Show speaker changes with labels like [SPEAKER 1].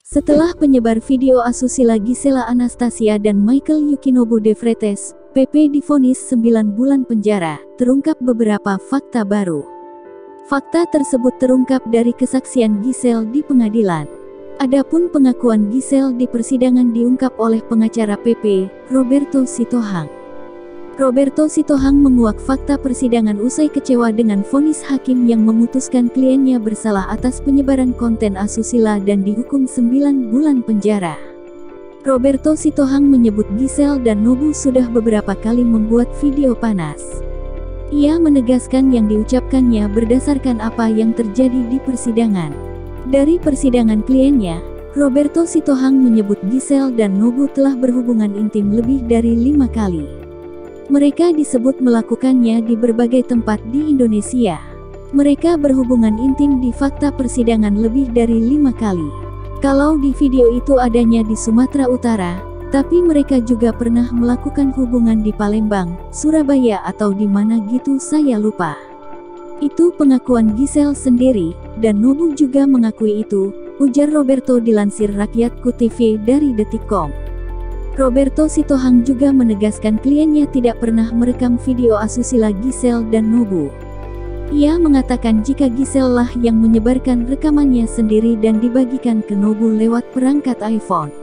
[SPEAKER 1] Setelah penyebar video asusila Gisela Anastasia dan Michael Yukinobu de Freitas, PP divonis 9 bulan penjara, terungkap beberapa fakta baru. Fakta tersebut terungkap dari kesaksian Giselle di pengadilan. Adapun pengakuan Giselle di persidangan diungkap oleh pengacara PP, Roberto Sitohang. Roberto Sitohang menguak fakta persidangan usai kecewa dengan vonis hakim yang memutuskan kliennya bersalah atas penyebaran konten asusila dan dihukum 9 bulan penjara. Roberto Sitohang menyebut Giselle dan Nobu sudah beberapa kali membuat video panas. Ia menegaskan yang diucapkannya berdasarkan apa yang terjadi di persidangan. Dari persidangan kliennya, Roberto Sitohang menyebut Giselle dan Nobu telah berhubungan intim lebih dari 5 kali. Mereka disebut melakukannya di berbagai tempat di Indonesia. Mereka berhubungan intim di fakta persidangan lebih dari 5 kali. Kalau di video itu adanya di Sumatera Utara, tapi mereka juga pernah melakukan hubungan di Palembang, Surabaya atau di mana gitu saya lupa. Itu pengakuan Giselle sendiri, dan Nobu juga mengakui itu, ujar Roberto dilansir Rakyatku TV dari Detikcom. Roberto Sitohang juga menegaskan kliennya tidak pernah merekam video asusila Giselle dan Nobu. Ia mengatakan jika Giselle lah yang menyebarkan rekamannya sendiri dan dibagikan ke Nobu lewat perangkat iPhone.